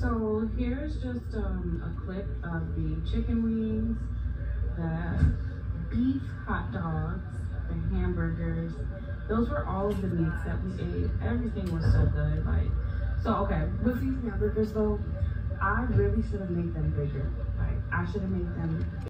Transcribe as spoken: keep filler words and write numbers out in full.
So here's just um, a clip of the chicken wings, the beef hot dogs, the hamburgers. Those were all of the meats that we ate. Everything was so good. Like, so okay, with these hamburgers though, I really should have made them bigger. Like, I should have made them